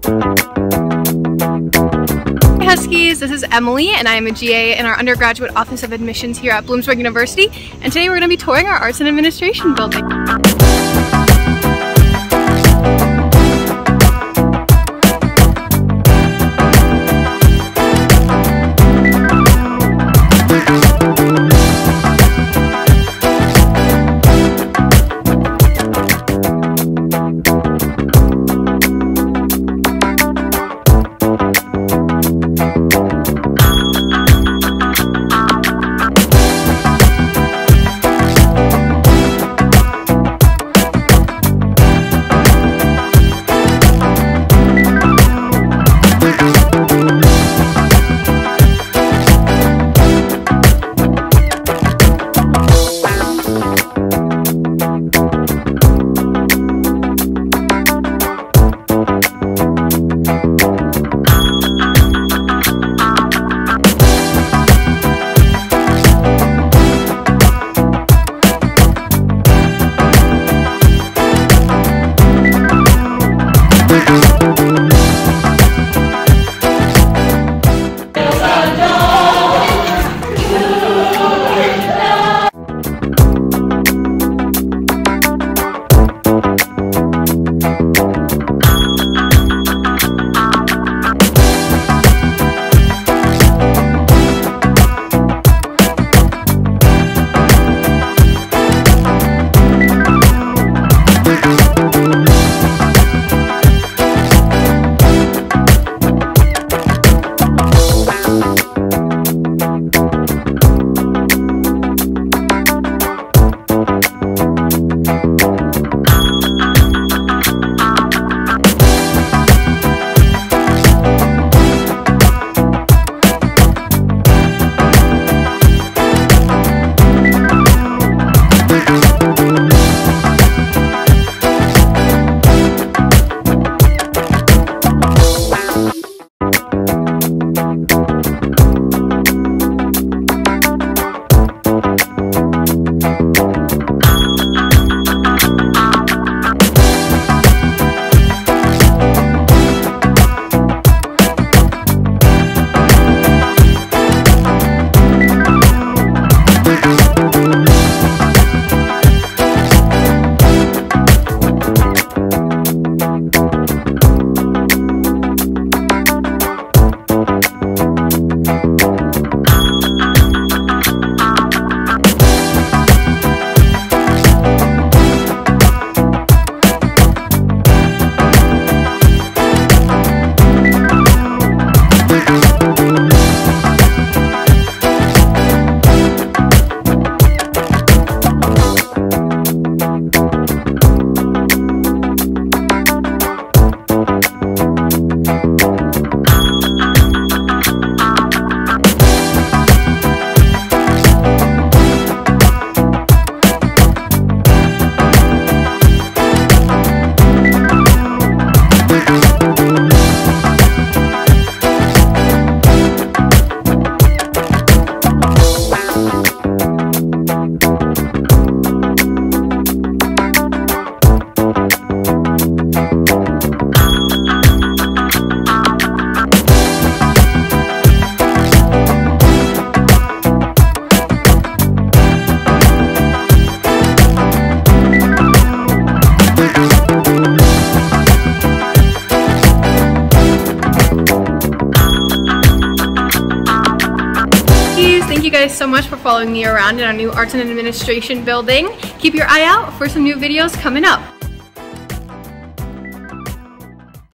Hey Huskies, this is Emily and I am a GA in our undergraduate office of admissions here at Bloomsburg University, and today we're going to be touring our Arts and Administration building. Thank you guys so much for following me around in our new Arts and Administration building. Keep your eye out for some new videos coming up.